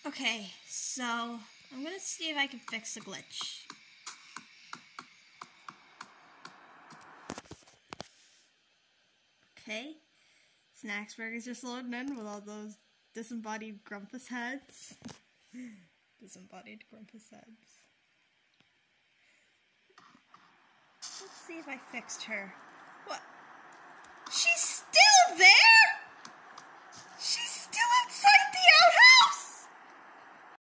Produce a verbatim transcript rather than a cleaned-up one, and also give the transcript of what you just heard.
Okay, so I'm gonna see if I can fix the glitch. Okay, Snacksburg is just loading in with all those disembodied Grumpus heads. Disembodied Grumpus heads. Let's see if I fixed her. What? She's still there?!